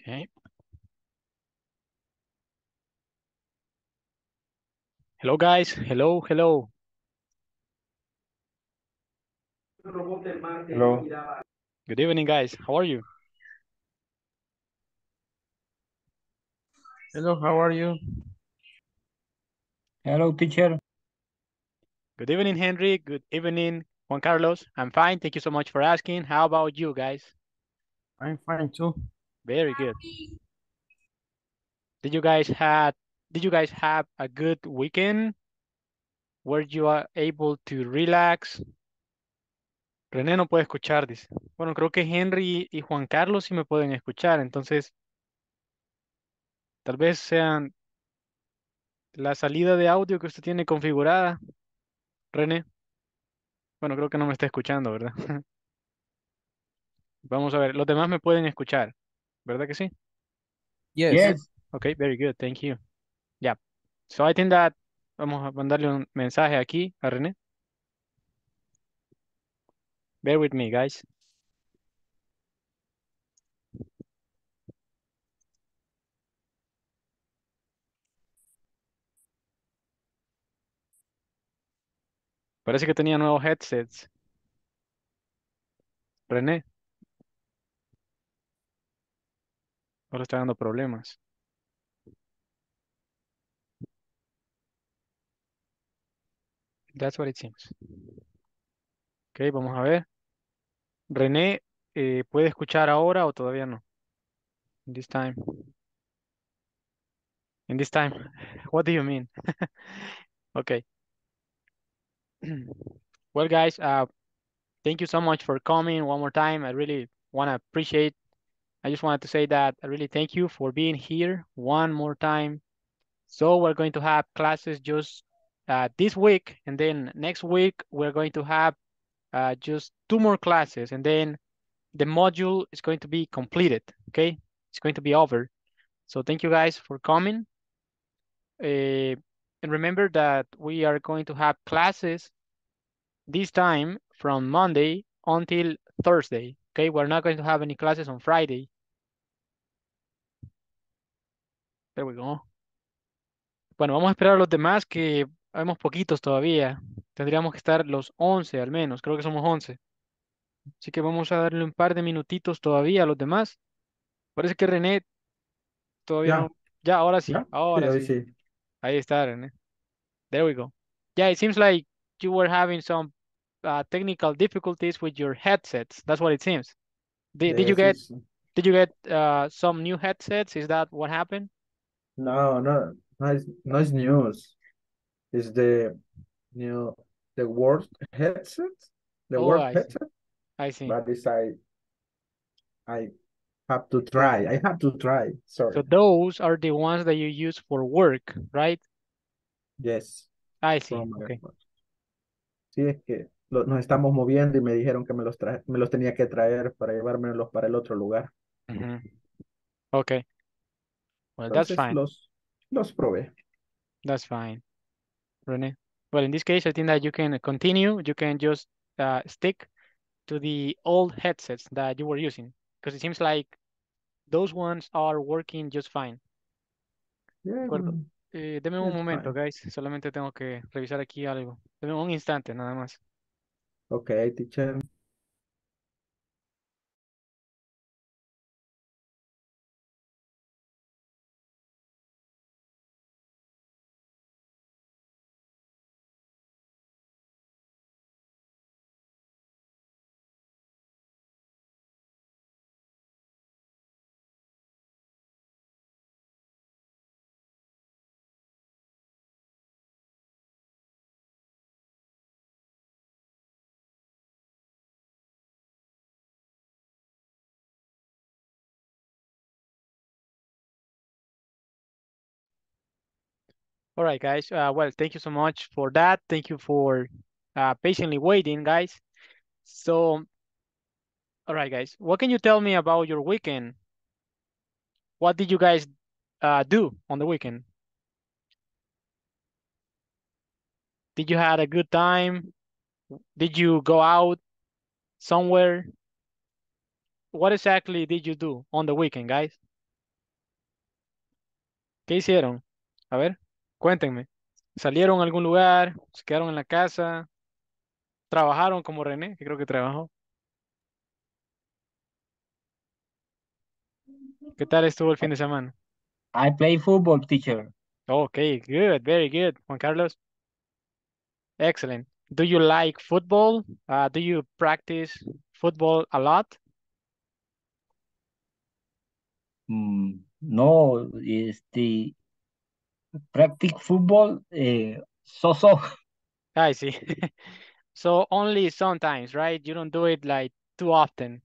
Okay. Hello, guys. Hello, hello. Hello. Good evening, guys. How are you? Hello, how are you? Hello, teacher. Good evening, Henry. Good evening, Juan Carlos. I'm fine. Thank you so much for asking. How about you guys? I'm fine too. Very good. Did you guys had did you guys have a good weekend? Were you able to relax? René no puede escuchar, dice. Bueno, creo que Henry y Juan Carlos sí me pueden escuchar, entonces tal vez sean la salida de audio que usted tiene configurada, René. Bueno, creo que no me está escuchando, ¿verdad? Vamos a ver, los demás me pueden escuchar, ¿verdad que sí? Yes. Yes. Okay, very good, thank you. Yeah. So I think that vamos a mandarle un mensaje aquí a René. Bear with me, guys. Parece que tenía nuevos headsets. René, ahora está dando problemas. That's what it seems. Ok, vamos a ver. René, ¿puede escuchar ahora o todavía no? In this time. In this time. What do you mean? Okay. Well, guys, thank you so much for coming one more time. I really want to appreciate. I just wanted to say that I really thank you for being here one more time. So we're going to have classes just this week, and then next week we're going to have just two more classes, and then the module is going to be completed. Okay, it's going to be over. So thank you guys for coming. And remember that we are going to have classes this time from Monday until Thursday. Okay, we're not going to have any classes on Friday. There we go. Bueno, vamos a esperar a los demás que habemos poquitos todavía. Tendríamos que estar los 11 al menos, creo que somos 11. Así que vamos a darle un par de minutitos todavía a los demás. Parece que René todavía Ya, no. Ya, ahora sí, ¿ya? Sí, ahora hoy sí. sí. Ahí está, René. There we go. Yeah, it seems like you were having some technical difficulties with your headsets. That's what it seems. Did you Yes, get it's, did you get some new headsets? Is that what happened? no, it's news. It's the new, the worst headset, the Oh, worst I see. headset, I see. but I have to try. I have to try. So Sorry. those are the ones that you use for work, right? Yes, I see. from my Okay. phone. Sí, es que nos estamos moviendo y me dijeron que me los tenía que traer para llevármelos para el otro lugar. Mhm. Okay. Well, that's Entonces fine. los probé. That's fine, Rene. Well, in this case, I think that you can continue. You can just stick to the old headsets that you were using because it seems like those ones are working just fine. ¿De Yeah, acuerdo? Deme un it's momento, fine. guys. Solamente tengo que revisar aquí algo. Deme un instante, nada más. Okay, teacher. All right, guys. Well, thank you so much for that. Thank you for patiently waiting, guys. So, all right, guys. What can you tell me about your weekend? What did you guys do on the weekend? Did you had a good time? Did you go out somewhere? What exactly did you do on the weekend, guys? ¿Qué hicieron? A ver, cuéntenme. ¿Salieron a algún lugar? ¿Se quedaron en la casa? ¿Trabajaron como René, que creo que trabajó? ¿Qué tal estuvo el fin de semana? I play football, teacher. Okay, good, very good. Juan Carlos, excellent. Do you like football? Do you practice football a lot? No, practice football, so. I see. So only sometimes, right? You don't do it like too often.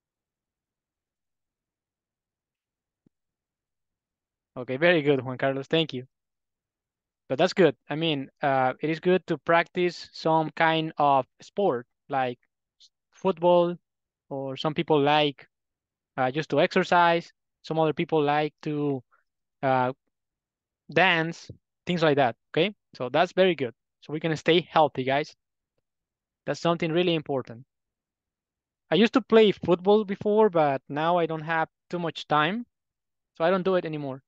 Okay, very good, Juan Carlos. Thank you. But that's good. I mean, it is good to practice some kind of sport like football, or some people like just to exercise. Some other people like to uh, dance, things like that. Okay, so that's very good. So we can stay healthy, guys. That's something really important. I used to play football before, but now I don't have too much time, so I don't do it anymore.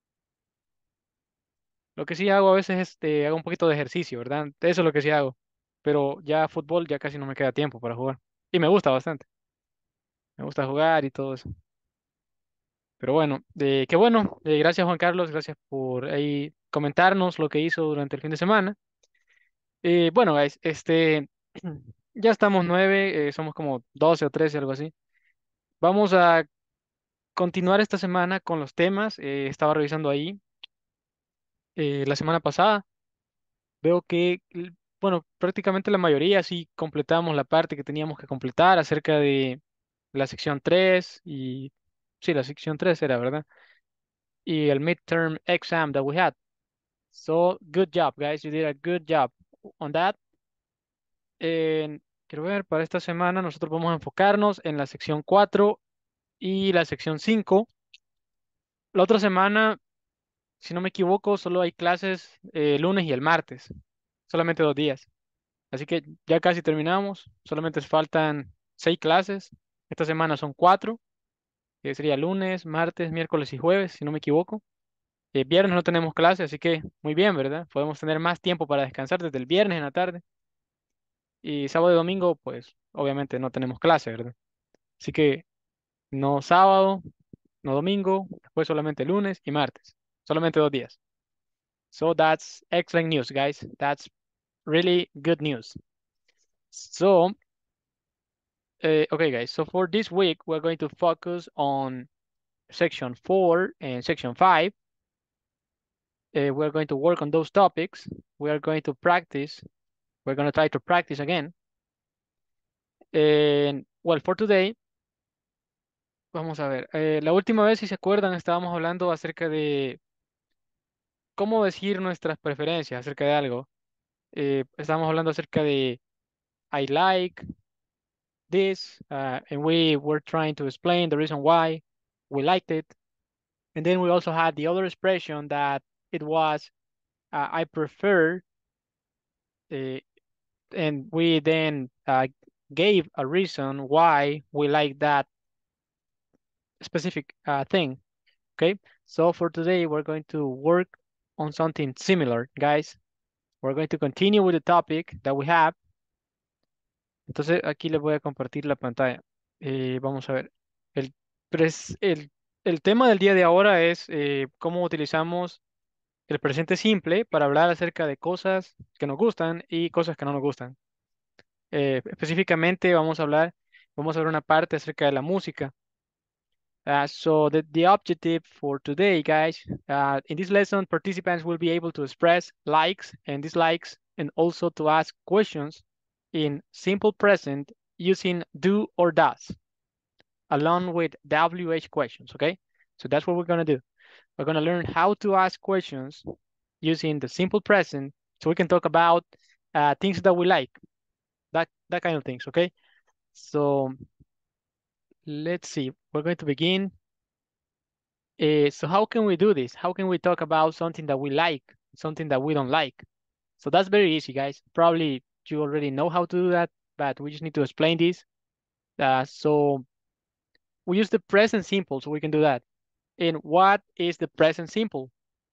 Lo que sí hago a veces es hago un poquito de ejercicio, ¿verdad? Eso es lo que sí hago. Pero ya fútbol ya casi no me queda tiempo para jugar. Y me gusta bastante. Me gusta jugar y todo eso. Pero bueno, qué bueno. Gracias Juan Carlos, gracias por ahí comentarnos lo que hizo durante el fin de semana. Bueno, guys, ya estamos 9, somos como 12 o 13, algo así. Vamos a continuar esta semana con los temas. Estaba revisando ahí la semana pasada. Veo que, bueno, prácticamente la mayoría sí completamos la parte que teníamos que completar acerca de la sección 3 y, sí, la sección 3 era, ¿verdad? Y el midterm exam that we had. So, good job, guys. You did a good job on that. Quiero ver, para esta semana nosotros vamos a enfocarnos en la sección 4 y la sección 5. La otra semana, si no me equivoco, solo hay clases el lunes y el martes. Solamente 2 días. Así que ya casi terminamos. Solamente faltan 6 clases. Esta semana son 4, que sería lunes, martes, miércoles y jueves, si no me equivoco. Viernes no tenemos clase, así que muy bien, ¿verdad? Podemos tener más tiempo para descansar desde el viernes en la tarde. Y sábado y domingo, pues obviamente no tenemos clase, ¿verdad? Así que no sábado, no domingo, después solamente lunes y martes. Solamente 2 días. So that's excellent news, guys. That's really good news. So, okay, guys. So for this week, we're going to focus on section 4 and section 5. We're going to work on those topics. We are going to practice. We're going to try to practice again. And well, for today, vamos a ver. La última vez, si se acuerdan, estábamos hablando acerca de cómo decir nuestras preferencias acerca de algo. Estábamos hablando acerca de I like this, and we were trying to explain the reason why we liked it. And then we also had the other expression that it was I prefer, uh, and we then gave a reason why we like that specific thing. Okay, so for today, we're going to work on something similar, guys. We're going to continue with the topic that we have. Entonces, aquí les voy a compartir la pantalla. Vamos a ver. El, pres- el, el tema del día de ahora es cómo utilizamos el presente simple para hablar acerca de cosas que nos gustan y cosas que no nos gustan. Específicamente vamos a ver una parte acerca de la música. So the objective for today, guys, in this lesson, participants will be able to express likes and dislikes and also to ask questions in simple present using do or does, along with WH questions, okay? So that's what we're gonna do. We're gonna learn how to ask questions using the simple present so we can talk about things that we like, that kind of things, okay? So let's see, we're going to begin. So how can we do this? How can we talk about something that we like, something that we don't like? So that's very easy, guys. Probably you already know how to do that, but we just need to explain this. So we use the present simple, so we can do that. And what is the present simple?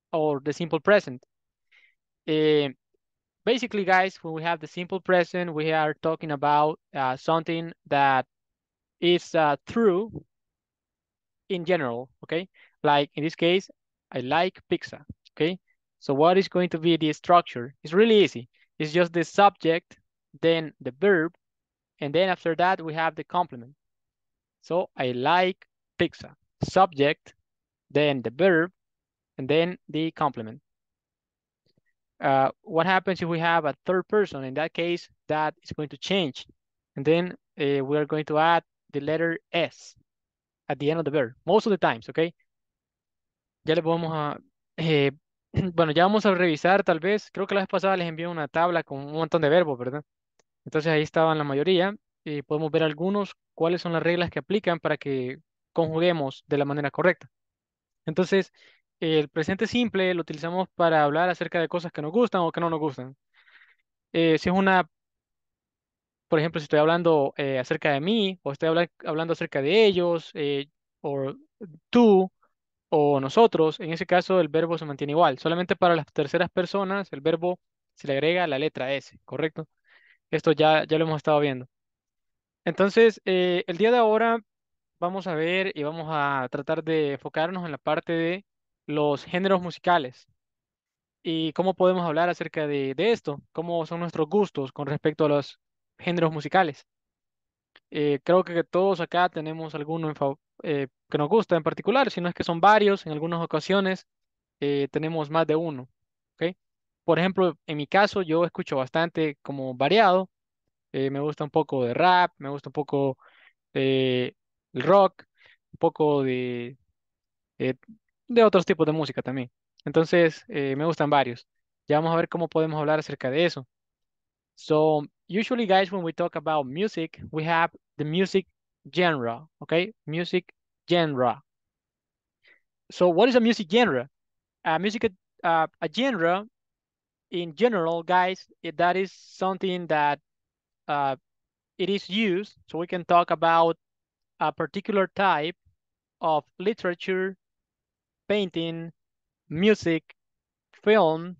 or the simple present. Uh, Basically, guys, when we have the simple present, we are talking about something that is true in general, okay? Like in this case, I like pizza, okay? So what is going to be the structure? It's really easy. It's just the subject, then the verb, and then after that we have the complement. So I like pizza. Subject, then the verb, and then the complement. What happens if we have a third person? In that case, that is going to change. And then we're going to add the letter S at the end of the verb, most of the times, okay? Ya le vamos a... eh, bueno, ya vamos a revisar tal vez. Creo que la vez pasada les envié una tabla con un montón de verbos, ¿verdad? Entonces ahí estaban la mayoría y podemos ver algunos, cuáles son las reglas que aplican para que conjuguemos de la manera correcta. Entonces, el presente simple lo utilizamos para hablar acerca de cosas que nos gustan o que no nos gustan. Si es una, por ejemplo, si estoy hablando acerca de mí o estoy hablando acerca de ellos, o tú o nosotros, en ese caso el verbo se mantiene igual. Solamente para las terceras personas el verbo se le agrega la letra S, ¿correcto? Esto ya lo hemos estado viendo. Entonces, el día de ahora vamos a ver y vamos a tratar de enfocarnos en la parte de los géneros musicales y cómo podemos hablar acerca de esto, cómo son nuestros gustos con respecto a los géneros musicales. Creo que todos acá tenemos alguno que nos gusta en particular, si no es que son varios, en algunas ocasiones tenemos más de uno, ¿ok? Por ejemplo, en mi caso, yo escucho bastante como variado, me gusta un poco de rap, me gusta un poco de el rock, un poco eh, de otros tipos de música también. Entonces, me gustan varios. Ya vamos a ver cómo podemos hablar acerca de eso. So, usually, guys, when we talk about music, we have the music genre, okay? Music genre. So, what is a music genre? A genre in general, guys, that is something that uh, it is used. So we can talk about a particular type of literature, painting, music, film,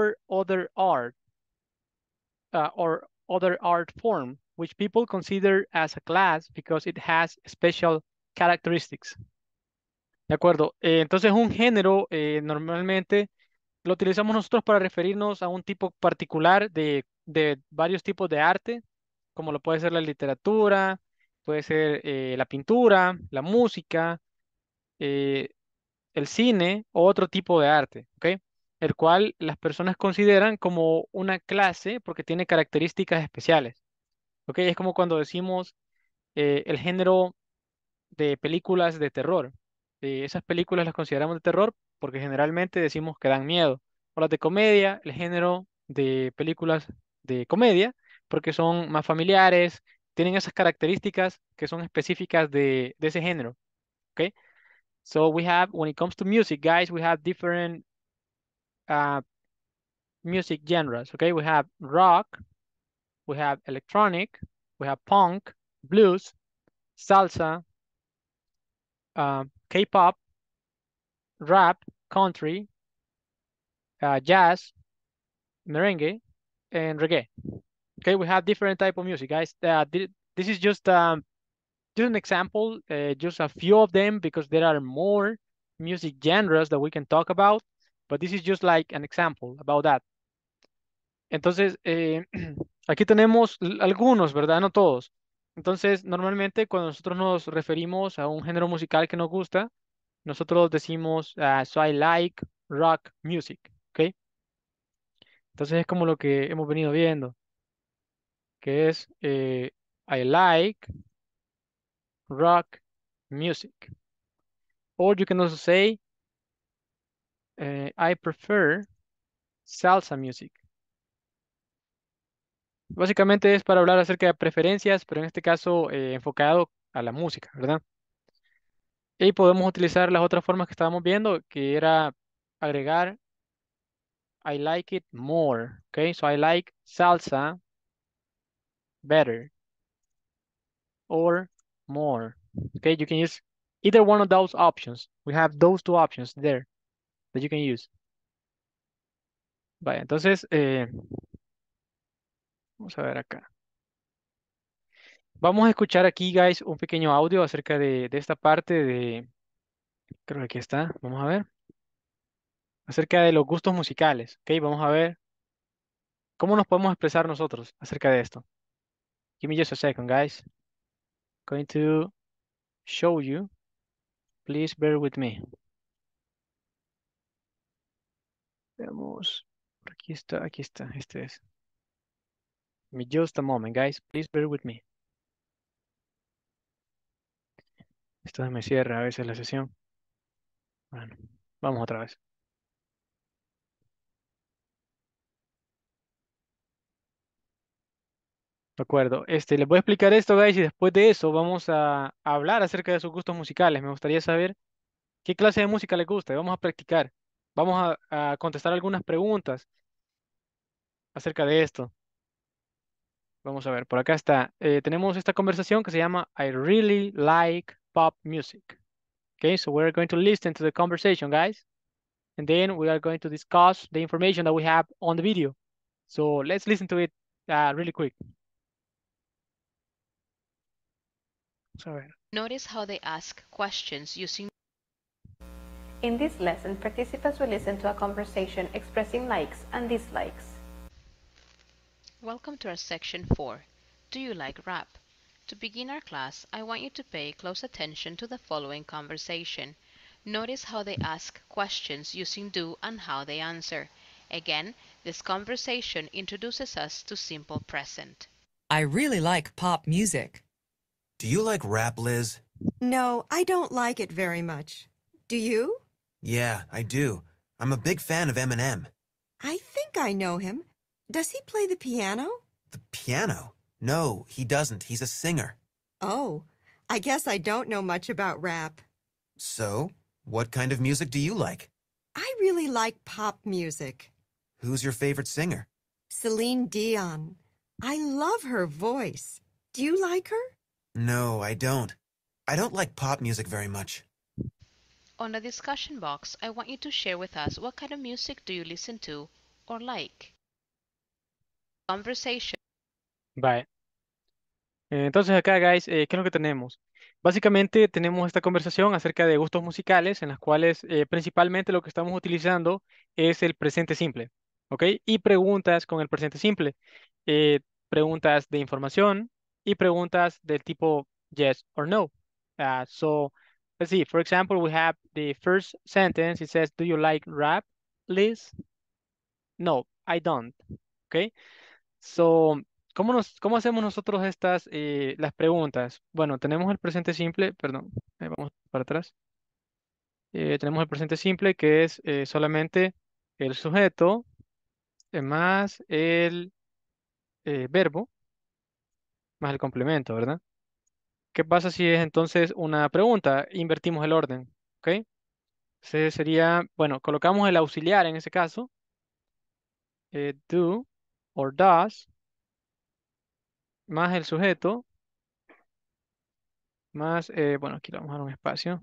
or other art form, which people consider as a class because it has special characteristics. ¿De acuerdo? Entonces, un género normalmente lo utilizamos nosotros para referirnos a un tipo particular de varios tipos de arte, como lo puede ser la literatura, puede ser la pintura, la música, eh, el cine o otro tipo de arte, ¿ok? El cual las personas consideran como una clase porque tiene características especiales, ¿ok? Es como cuando decimos el género de películas de terror. Esas películas las consideramos de terror porque generalmente decimos que dan miedo. O las de comedia, el género de películas de comedia, porque son más familiares, tienen esas características que son específicas de ese género, ¿ok? So we have, when it comes to music, guys, we have different uh, music genres, okay? We have rock, we have electronic, we have punk, blues, salsa, K-pop, rap, country, jazz, merengue, and reggae. Okay, we have different type of music, guys. This is just an example, just a few of them because there are more music genres that we can talk about, but this is just like an example about that. Entonces, aquí tenemos algunos, ¿verdad? No todos. Entonces, normalmente cuando nosotros nos referimos a un género musical que nos gusta, nosotros decimos, so I like rock music, ¿ok? Entonces es como lo que hemos venido viendo, que es I like rock music. Or you can also say I prefer salsa music. Básicamente es para hablar acerca de preferencias, pero en este caso enfocado a la música, ¿verdad? Y podemos utilizar las otras formas que estábamos viendo, que era agregar I like it more. Okay, so I like salsa better or more. Okay, you can use either one of those options. We have those two options there that you can use. Vaya, entonces, vamos a ver acá. Vamos a escuchar aquí, guys, un pequeño audio acerca de esta parte de, creo que aquí está, vamos a ver, acerca de los gustos musicales, ¿ok? Vamos a ver cómo nos podemos expresar nosotros acerca de esto. Give me just a second, guys. Going to show you. Please bear with me. Veamos. Por aquí está, este es. Give me just a moment, guys. Please bear with me. Esto me cierra a veces la sesión. Bueno, vamos otra vez. De acuerdo. Les voy a explicar esto, guys, y después de eso vamos a hablar acerca de sus gustos musicales. Me gustaría saber qué clase de música les gusta y vamos a practicar. Vamos a contestar algunas preguntas acerca de esto. Vamos a ver, por acá está. Tenemos esta conversación que se llama I really like pop music. Okay, so we're going to listen to the conversation, guys, and then we are going to discuss the information that we have on the video. So let's listen to it really quick. Vamos a ver. Notice how they ask questions using. In this lesson, participants will listen to a conversation expressing likes and dislikes. Welcome to our section 4. Do you like rap? To begin our class, I want you to pay close attention to the following conversation. Notice how they ask questions using do and how they answer. Again, this conversation introduces us to simple present. I really like pop music. Do you like rap, Liz? No, I don't like it very much. Do you? Yeah, I do. I'm a big fan of Eminem. I think I know him. Does he play the piano? The piano? No, he doesn't. He's a singer. Oh, I guess I don't know much about rap. So, what kind of music do you like? I really like pop music. Who's your favorite singer? Celine Dion. I love her voice. Do you like her? No, I don't. I don't like pop music very much. On the discussion box, I want you to share with us what kind of music do you listen to or like. Conversation. Bye. Entonces acá, guys, ¿qué es lo que tenemos? Básicamente tenemos esta conversación acerca de gustos musicales en las cuales principalmente lo que estamos utilizando es el presente simple, ¿ok? Y preguntas con el presente simple. eh, Preguntas de información y preguntas del tipo yes or no. So, let's see. For example, we have the first sentence. It says, "Do you like rap, Liz?" No, I don't. ¿Ok? So, cómo hacemos nosotros las preguntas? Bueno, tenemos el presente simple, perdón, vamos para atrás. Tenemos el presente simple que es solamente el sujeto más el verbo más el complemento, ¿verdad? ¿Qué pasa si es entonces una pregunta? Invertimos el orden, ¿ok? Sería, bueno, colocamos el auxiliar en ese caso, do or does, más el sujeto, más, bueno, aquí le vamos a dar un espacio.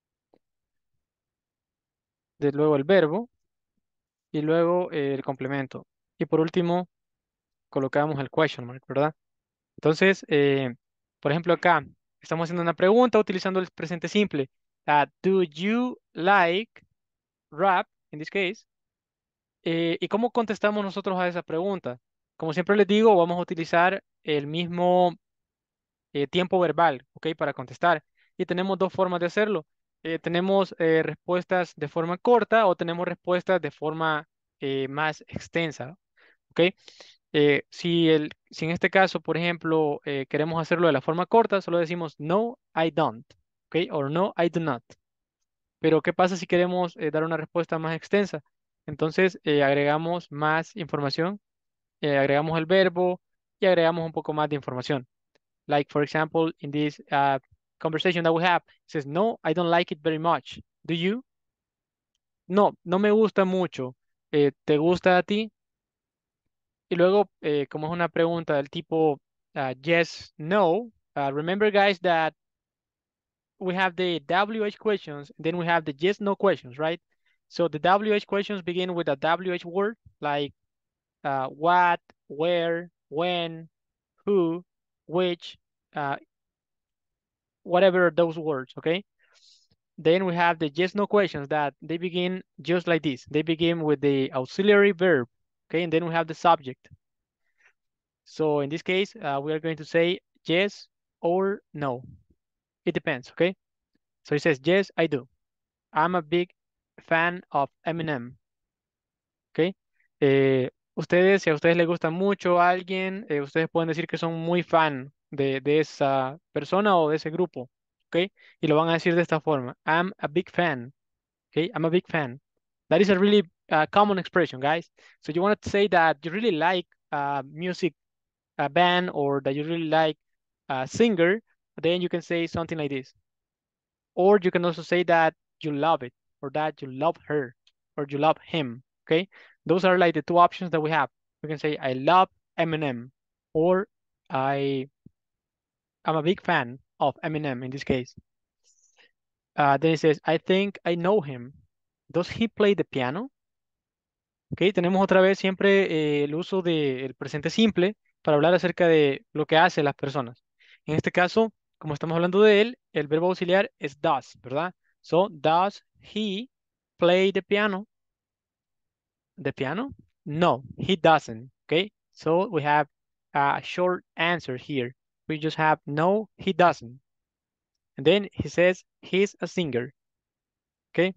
De luego el verbo y luego el complemento. Y por último, colocamos el question mark, ¿verdad? Entonces, por ejemplo, acá estamos haciendo una pregunta utilizando el presente simple. Do you like rap, in this case? ¿Y cómo contestamos nosotros a esa pregunta? Como siempre les digo, vamos a utilizar el mismo tiempo verbal, ¿ok? Para contestar. Y tenemos dos formas de hacerlo. Tenemos respuestas de forma corta o tenemos respuestas de forma más extensa, ¿ok? Si en este caso, por ejemplo, queremos hacerlo de la forma corta, solo decimos no, I don't, ¿ok? O no, I do not. Pero ¿qué pasa si queremos dar una respuesta más extensa? Entonces agregamos más información, agregamos el verbo y agregamos un poco más de información. Like, for example, in this conversation that we have, it says, no, I don't like it very much. Do you? No, no me gusta mucho. ¿Te gusta a ti? Y luego, como es una pregunta del tipo yes, no, remember guys that we have the WH questions, then we have the yes, no questions, right? So the WH questions begin with a WH word like what, where, when, who, which, uh, whatever those words, okay? Then we have the yes no questions that they begin just like this. They begin with the auxiliary verb, okay? And then we have the subject. So in this case, we are going to say yes or no. It depends, okay? So it says, yes, I do. I'm a big fan of Eminem, okay? Ustedes, si a ustedes les gusta mucho a alguien, ustedes pueden decir que son muy fan de esa persona o de ese grupo, okay? Y lo van a decir de esta forma. I'm a big fan. Okay, I'm a big fan. That is a really common expression, guys. So you want to say that you really like music, a band, or that you really like a singer, then you can say something like this. Or you can also say that you love it, or that you love her, or you love him. Okay, those are like the two options that we have. We can say I love Eminem, or I am a big fan of Eminem in this case. Then it says, I think I know him. Does he play the piano? Ok, tenemos otra vez siempre el uso del presente simple para hablar acerca de lo que hacen las personas. En este caso, como estamos hablando de él, el verbo auxiliar es does, ¿verdad? So, does he play the piano? The piano? No, he doesn't. Okay, so we have a short answer here. We just have no, he doesn't. And then he says he's a singer. Okay.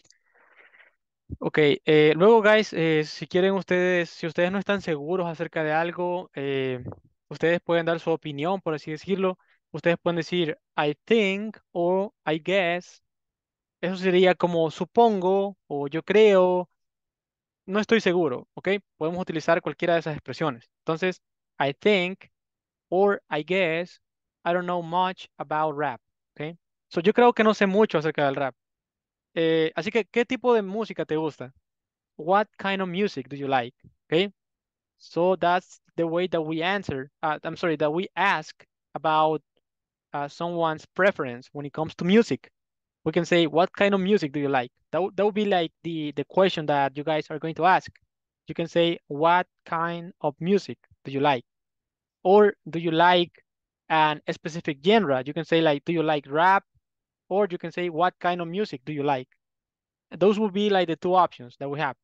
Ok, luego, guys, si quieren ustedes, si ustedes no están seguros acerca de algo, ustedes pueden dar su opinión, por así decirlo. Ustedes pueden decir I think o I guess. Eso sería como supongo o yo creo, no estoy seguro, ¿ok? Podemos utilizar cualquiera de esas expresiones. Entonces, I think or I guess I don't know much about rap, ¿ok? So, yo creo que no sé mucho acerca del rap. Así que, ¿qué tipo de música te gusta? What kind of music do you like? Okay, so that's the way that we answer. I'm sorry, that we ask about someone's preference when it comes to music. We can say, what kind of music do you like? That would be like the question that you guys are going to ask. You can say, what kind of music do you like? Or do you like a specific genre? You can say like, do you like rap? Or you can say, what kind of music do you like? Those would be like the two options that we have.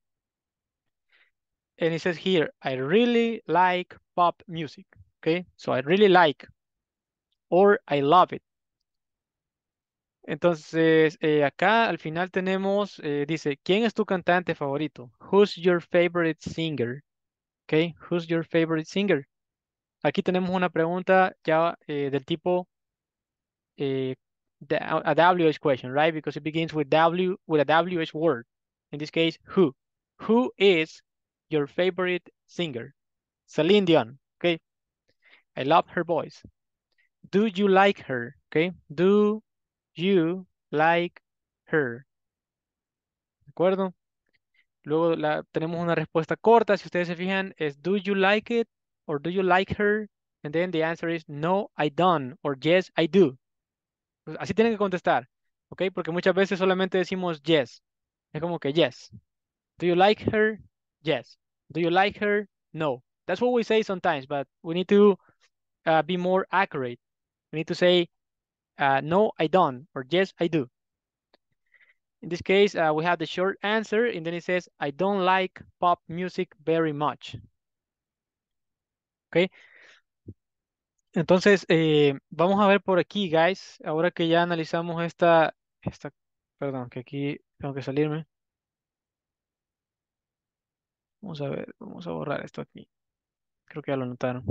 And it says here, I really like pop music. Okay, so I really like or I love it. Entonces, acá al final tenemos, dice, ¿quién es tu cantante favorito? Who's your favorite singer? Okay, who's your favorite singer? Aquí tenemos una pregunta ya del tipo a WH question, right? Because it begins with with a WH word. In this case, who? Who is your favorite singer? Celine Dion. Okay, I love her voice. Do you like her? Okay. Do you like her? ¿De acuerdo? Luego tenemos una respuesta corta. Si ustedes se fijan, es do you like it or do you like her? And then the answer is no, I don't or yes, I do. Pues así tienen que contestar. ¿Ok? Porque muchas veces solamente decimos yes. Es como que yes. Do you like her? Yes. Do you like her? No. That's what we say sometimes, but we need to be more accurate. We need to say no, I don't, or yes, I do. In this case, we have the short answer, and then it says, I don't like pop music very much. Okay. Entonces, vamos a ver por aquí, guys. Ahora que ya analizamos perdón, que aquí tengo que salirme. Vamos a ver, vamos a borrar esto aquí. Creo que ya lo notaron.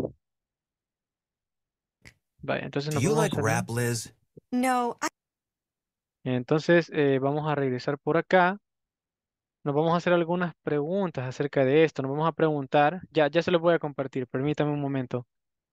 Vale, entonces Do nos you vamos a like salir. rap, Liz? No, Entonces, vamos a regresar por acá. Nos vamos a hacer algunas preguntas acerca de esto. Nos vamos a preguntar. Ya se los voy a compartir. Permítame un momento.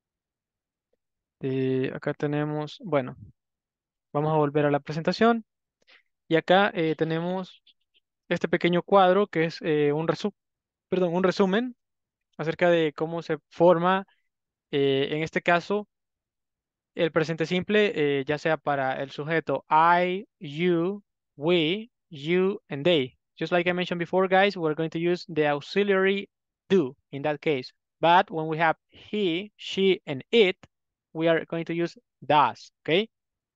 Acá tenemos, bueno, vamos a volver a la presentación. Y acá tenemos este pequeño cuadro que es un resumen acerca de cómo se forma, en este caso, el presente simple, ya sea para el sujeto I, you, we, you, and they. just like I mentioned before, guys, we're going to use the auxiliary do in that case. But when we have he, she, and it, we are going to use does, ¿ok?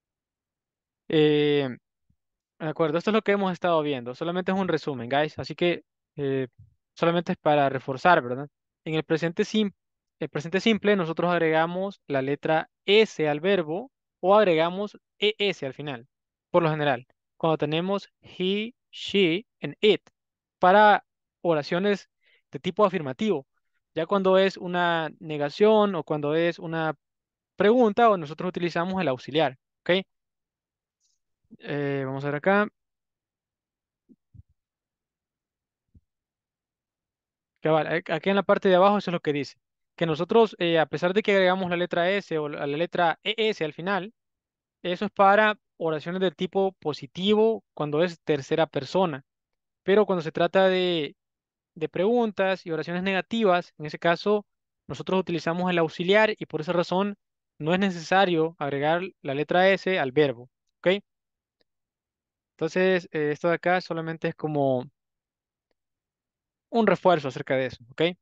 De acuerdo, esto es lo que hemos estado viendo. Solamente es un resumen, guys. Así que eh, solamente es para reforzar, ¿verdad? En el presente simple, nosotros agregamos la letra S al verbo o agregamos ES al final, por lo general. Cuando tenemos he, she, and it para oraciones de tipo afirmativo. Ya cuando es una negación o cuando es una pregunta, o nosotros utilizamos el auxiliar, ¿ok? Vamos a ver acá. Cabal, aquí en la parte de abajo eso es lo que dice. Que nosotros, a pesar de que agregamos la letra S o la letra ES al final, eso es para oraciones de tipo positivo cuando es tercera persona. Pero cuando se trata de preguntas y oraciones negativas, en ese caso, nosotros utilizamos el auxiliar y por esa razón no es necesario agregar la letra S al verbo. ¿Ok? Entonces, esto de acá solamente es como un refuerzo acerca de eso. ¿Ok?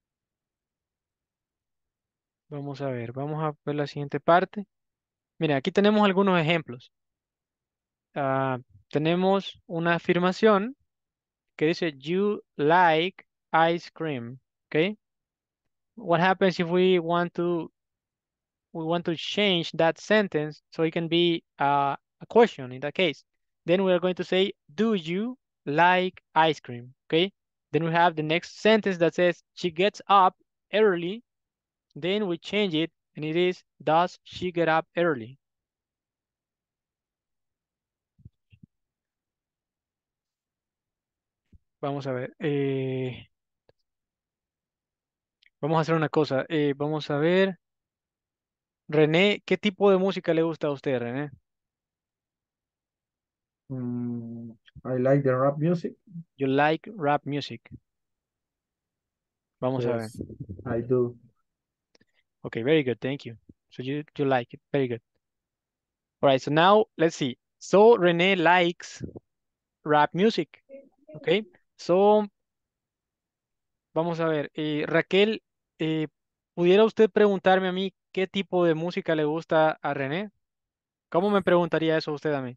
Vamos a ver la siguiente parte. Mira, aquí tenemos algunos ejemplos. Ah, tenemos una afirmación que dice, you like ice cream. ¿Ok? What happens if we want to change that sentence so it can be a question in that case? Then we are going to say, do you like ice cream? Okay. Then we have the next sentence that says, she gets up early. Then we change it and it is, does she get up early? Vamos a ver. Vamos a hacer una cosa. Vamos a ver. René, ¿qué tipo de música le gusta a usted, René? Mm, I like the rap music. You like rap music. Vamos a ver. Yes, I do. Okay, very good. Thank you. So you like it. Very good. All right, so now let's see. So René likes rap music. Okay. So vamos a ver. Raquel, ¿pudiera usted preguntarme a mí qué tipo de música le gusta a René? ¿Cómo me preguntaría eso usted a mí?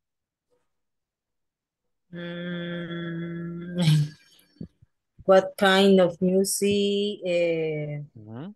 Mm, what kind of music? Ujú.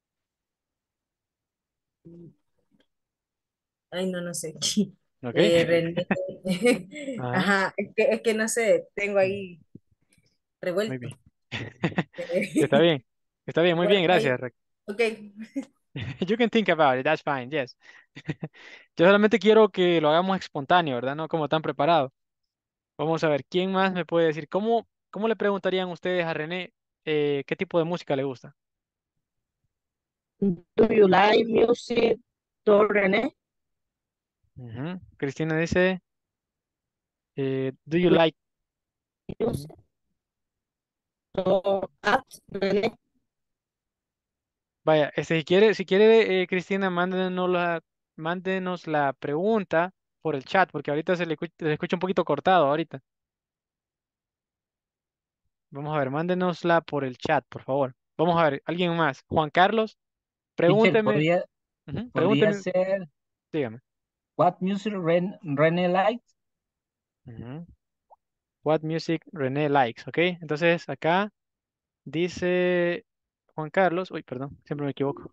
Ay, no, no sé. Okay. René. Ajá. Ajá, es que no sé, tengo ahí Muy revuelto. bien. Está bien. Está bien. Muy bien. What kind? Gracias, Raquel. Ok. You can think about it. That's fine. Yes. Yo solamente quiero que lo hagamos espontáneo, ¿verdad? No como tan preparado. Vamos a ver, ¿quién más me puede decir? ¿Cómo le preguntarían ustedes a René qué tipo de música le gusta? Do you like music, to René? Ujú. Cristina dice, do you With like? Ujú. music, to at René? Vaya, si quiere, Cristina, mándenos la pregunta por el chat, porque ahorita se le escucha un poquito cortado ahorita. Vamos a ver, mándenosla por el chat, por favor. Vamos a ver, alguien más. Juan Carlos, Teacher, pregúnteme. Ujú, podría pregúnteme, ser dígame. what music René likes? Ujú. What music René likes, ¿ok? Entonces acá dice Juan Carlos, uy, perdón, siempre me equivoco.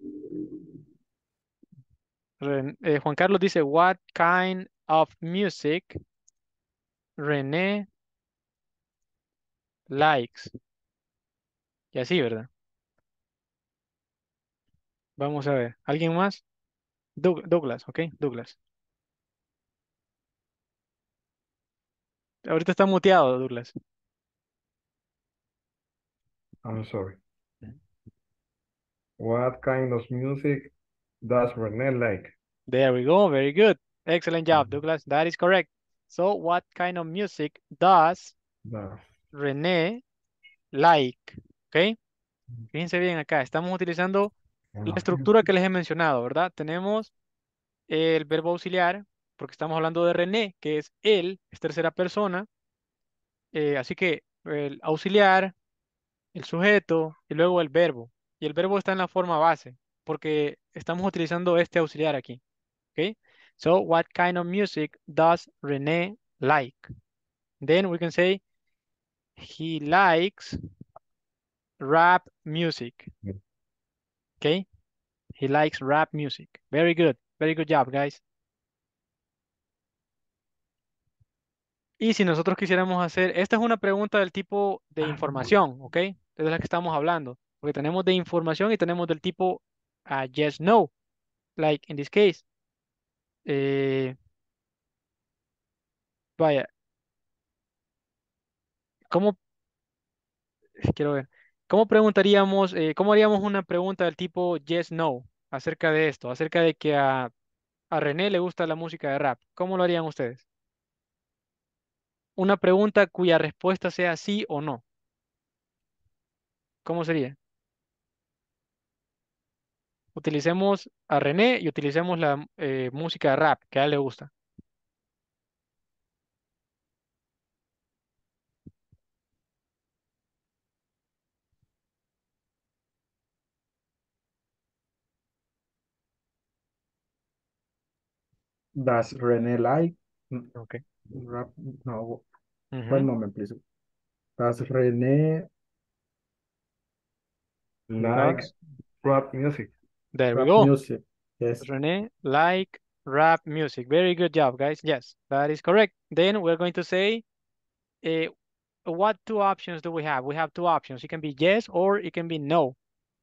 Juan Carlos dice, what kind of music René likes? Y así, ¿verdad? Vamos a ver. ¿Alguien más? Douglas, ¿ok? Douglas. Ahorita está muteado, Douglas. I'm sorry. Ujú. What kind of music does René like? There we go. Very good. Excellent job, Mhm. Douglas. That is correct. So, what kind of music does Does. René like? ¿Ok? Fíjense bien acá. Estamos utilizando la Bueno, estructura que les he mencionado, ¿verdad? Tenemos el verbo auxiliar, porque estamos hablando de René, que es él, es tercera persona. Así que el auxiliar, el sujeto y luego el verbo. Y el verbo está en la forma base porque estamos utilizando este auxiliar aquí. ¿Ok? So, what kind of music does René like? Then we can say he likes rap music. Okay? He likes rap music. Very good. Very good job, guys. Y si nosotros quisiéramos hacer, esta es una pregunta del tipo de información, ¿ok? Es de la que estamos hablando. Porque tenemos de información y tenemos del tipo yes, no. Like in this case. Eh, vaya, ¿cómo, quiero ver, cómo preguntaríamos, cómo haríamos una pregunta del tipo yes, no acerca de esto, acerca de que a René le gusta la música de rap? ¿Cómo lo harían ustedes? Una pregunta cuya respuesta sea sí o no. ¿Cómo sería? Utilicemos a René y utilicemos la música de rap que a él le gusta. Does René like Okay. rap? No, one Ujú. moment, please. Does René Like Does, rap music. there we rap go. music? Yes. Does René like rap music? Very good job, guys. Yes, that is correct. Then we're going to say, uh, what two options do we have? We have two options. It can be yes or it can be no.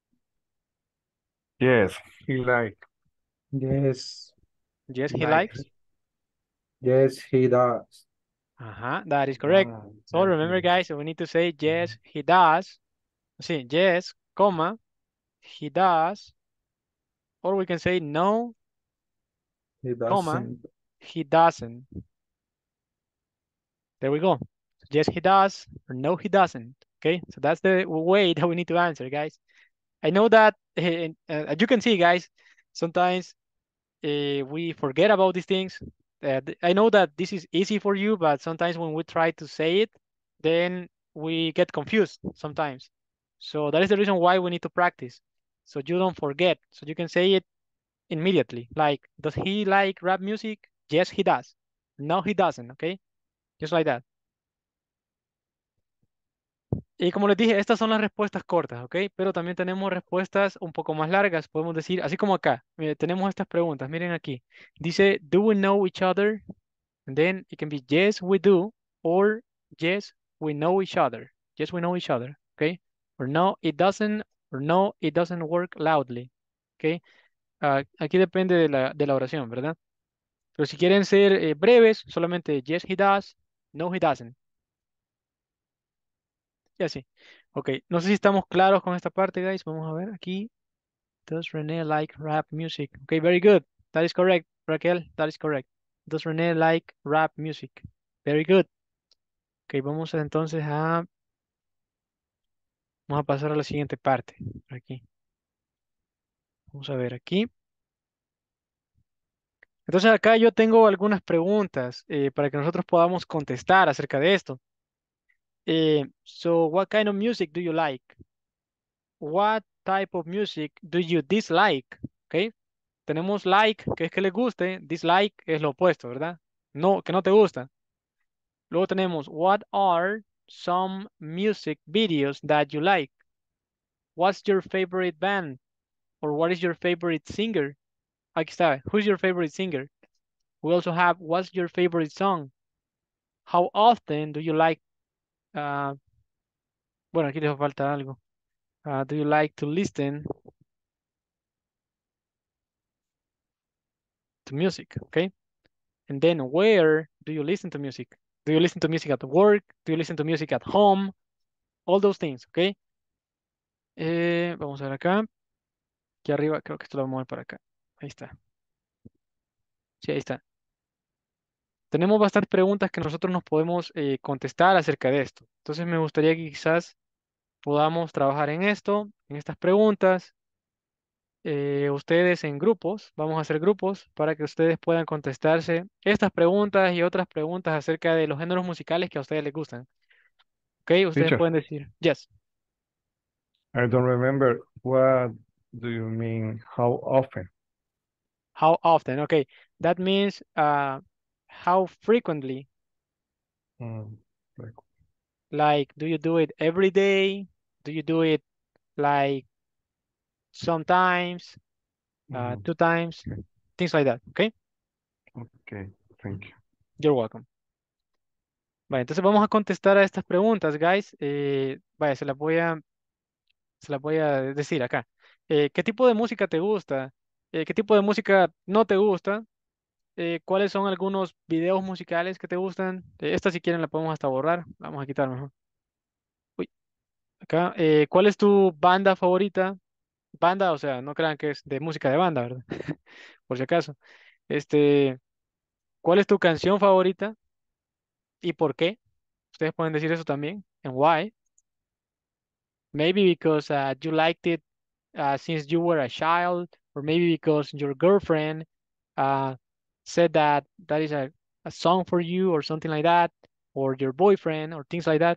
Yes, he like. Yes. Yes, he Like. likes. Yes, he does. That is correct. So remember, guys, we need to say yes, he does. See, yes, comma, he does. Or we can say no, He comma, doesn't. he doesn't. There we go. Yes, he does, or no, he doesn't. Okay, so that's the way that we need to answer, guys. I know that, as you can see, guys, sometimes we forget about these things. I know that this is easy for you, but sometimes when we try to say it, then we get confused sometimes. So that is the reason why we need to practice. So you don't forget. So you can say it immediately. Like, does he like rap music? Yes, he does. No, he doesn't. Okay, just like that. Y como les dije, estas son las respuestas cortas, ¿ok? Pero también tenemos respuestas un poco más largas. Podemos decir, así como acá, tenemos estas preguntas. Miren aquí. Dice, do we know each other? And then it can be yes, we do, or yes, we know each other. Yes, we know each other, ¿ok? Or no, it doesn't work loudly, ¿ok? Aquí depende de la oración, ¿verdad? Pero si quieren ser breves, solamente yes, he does, no, he doesn't. Y así. Ok, no sé si estamos claros con esta parte, guys. Vamos a ver aquí. Does René like rap music? Okay, very good. That is correct, Raquel. That is correct. Does René like rap music? Very good. Ok, vamos a pasar a la siguiente parte. Aquí. Vamos a ver aquí. Entonces acá yo tengo algunas preguntas para que nosotros podamos contestar acerca de esto. So, what kind of music do you like? What type of music do you dislike? Okay. Tenemos like, que es que les guste, dislike es lo opuesto, ¿verdad? No, que no te gusta. Luego tenemos, what are some music videos that you like? What's your favorite band? Or what is your favorite singer? Aquí está, who's your favorite singer? We also have, what's your favorite song? How often do you like, uh, bueno, aquí les falta algo. Do you like to listen to music? Okay. And then where do you listen to music? Do you listen to music at work? Do you listen to music at home? All those things, okay? Vamos a ver acá. Aquí arriba, creo que esto lo vamos a mover para acá. Ahí está. Sí, ahí está. Tenemos bastantes preguntas que nosotros nos podemos contestar acerca de esto. Entonces me gustaría que quizás podamos trabajar en esto, en estas preguntas. Ustedes en grupos, vamos a hacer grupos para que ustedes puedan contestarse estas preguntas y otras preguntas acerca de los géneros musicales que a ustedes les gustan. ¿Ok? Ustedes Teacher, pueden decir, yes. I don't remember. What do you mean? How often? How often? Okay, that means how frequently. Mm, like, Like, do you do it every day? Do you do it like sometimes, mm, 2 times, things like that? Okay, okay, thank you. you're welcome. Vale, entonces vamos a contestar a estas preguntas, guys. Vaya, se las voy a decir acá. ¿Qué tipo de música te gusta? ¿Qué tipo de música no te gusta? ¿Cuáles son algunos videos musicales que te gustan? Esta si quieren la podemos hasta borrar. La vamos a quitar mejor. Uy, acá. ¿Cuál es tu banda favorita? Banda, o sea, no crean que es de música de banda, ¿verdad? Por si acaso. Este, ¿Cuál es tu canción favorita y por qué? Ustedes pueden decir eso también. And why? Maybe because you liked it since you were a child, or maybe because your girlfriend uh, said that that is a song for you, or something like that, or your boyfriend, or things like that.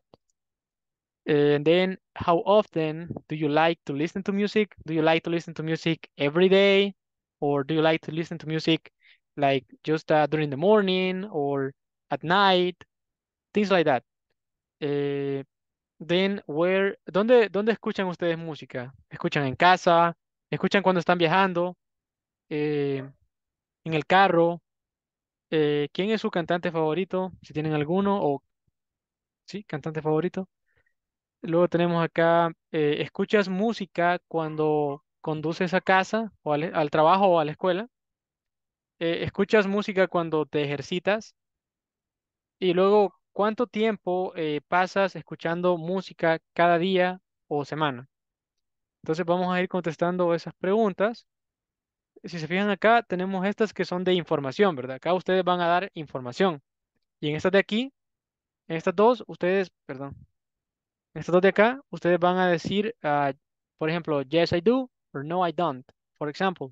And then, how often do you like to listen to music? Do you like to listen to music every day, or do you like to listen to music like just during the morning or at night? Things like that. Eh, then, ¿dónde escuchan ustedes música? ¿Escuchan en casa? ¿Escuchan cuando están viajando? Eh, ¿En el carro? ¿Quién es su cantante favorito? Si tienen alguno, o sí, cantante favorito. Luego tenemos acá, ¿escuchas música cuando conduces a casa o al trabajo o a la escuela? ¿Escuchas música cuando te ejercitas? Y luego, ¿cuánto tiempo pasas escuchando música cada día o semana? Entonces vamos a ir contestando esas preguntas. Si se fijan acá, tenemos estas que son de información, ¿verdad? Acá ustedes van a dar información. Y en estas de aquí, en estas dos, ustedes, perdón, en estas dos de acá, ustedes van a decir, por ejemplo, yes, I do, or no, I don't, por ejemplo.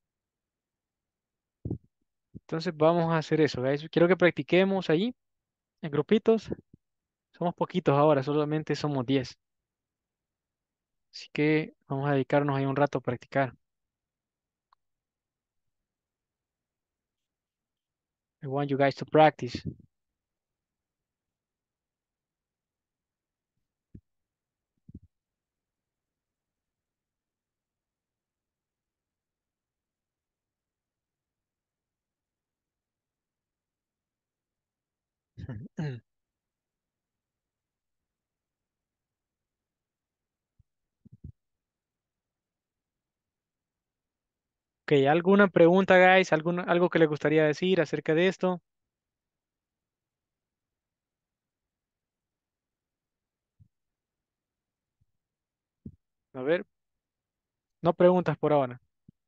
Entonces vamos a hacer eso, guys. Quiero que practiquemos ahí, en grupitos. Somos poquitos ahora, solamente somos 10. Así que vamos a dedicarnos ahí un rato a practicar. I want you guys to practice. Ok, ¿alguna pregunta, guys? ¿Algo que les gustaría decir acerca de esto? A ver, no preguntas por ahora.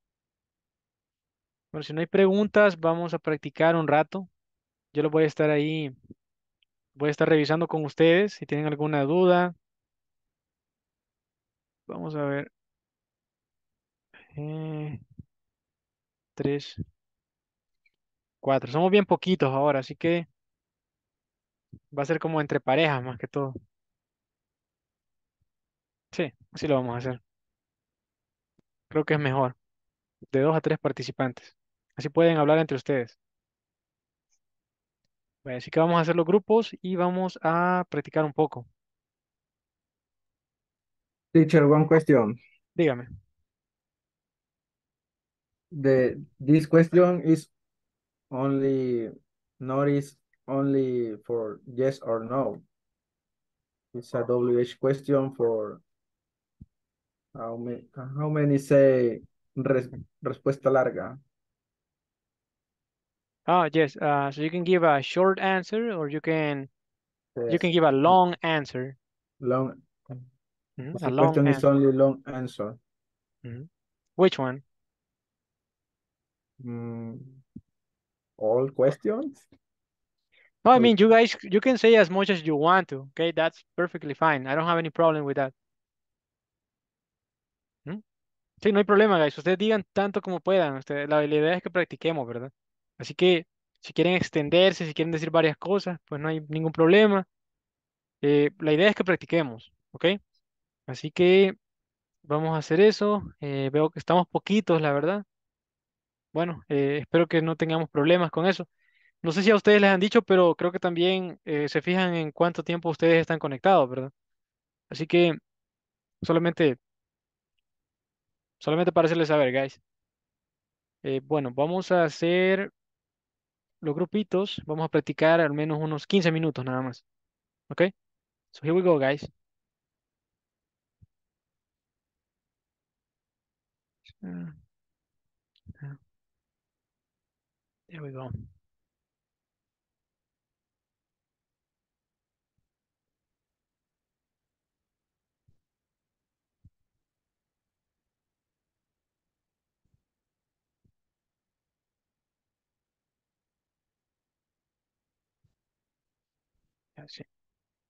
Bueno, si no hay preguntas, vamos a practicar un rato. Yo lo voy a estar ahí, voy a estar revisando con ustedes. Si tienen alguna duda, vamos a ver. 3, 4. Somos bien poquitos ahora, así que va a ser como entre parejas más que todo. Sí, así lo vamos a hacer. Creo que es mejor. De 2 a 3 participantes. Así pueden hablar entre ustedes. Bueno, así que vamos a hacer los grupos y vamos a practicar un poco. Teacher, one question. Dígame. This question is only notice only for yes or no. It's a WH question for how many say respuesta larga. Oh, yes. So you can give a short answer or you can Yes, give a long answer. long. A The long question is answer. only long answer. Which one? Mm, all questions? No, I Well, mean, you can say as much as you want to. Okay, that's perfectly fine. I don't have any problem with that. ¿Mm? Sí, no hay problema, guys. Ustedes digan tanto como puedan. La idea es que practiquemos, ¿verdad? Así que si quieren extenderse, si quieren decir varias cosas, pues no hay ningún problema. La idea es que practiquemos, ¿ok? Así que vamos a hacer eso. Veo que estamos poquitos, la verdad. Bueno, espero que no tengamos problemas con eso. No sé si a ustedes les han dicho, pero creo que también se fijan en cuánto tiempo ustedes están conectados, ¿verdad? Así que solamente, solamente para hacerles saber, guys. Bueno, vamos a hacer los grupitos. Vamos a practicar al menos unos 15 minutos nada más. ¿Ok? So here we go, guys. Uh, uh, There we go. That's it.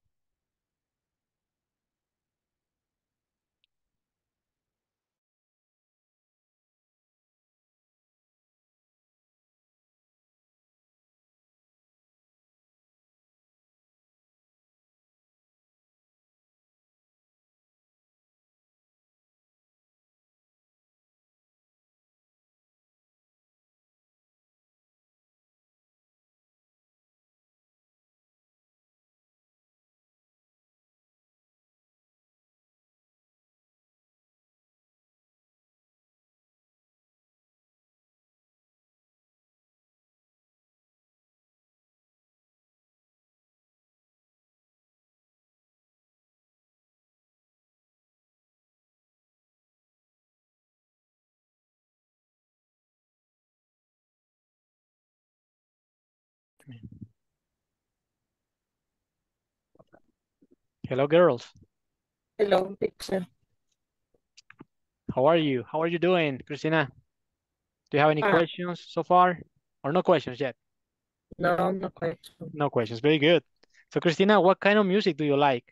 Hello, girls. Hello, teacher. How are you? How are you doing, Christina? Do you have any Ah, questions so far? Or no questions yet? no, no question. No questions. Very good. So, Christina, what kind of music do you like?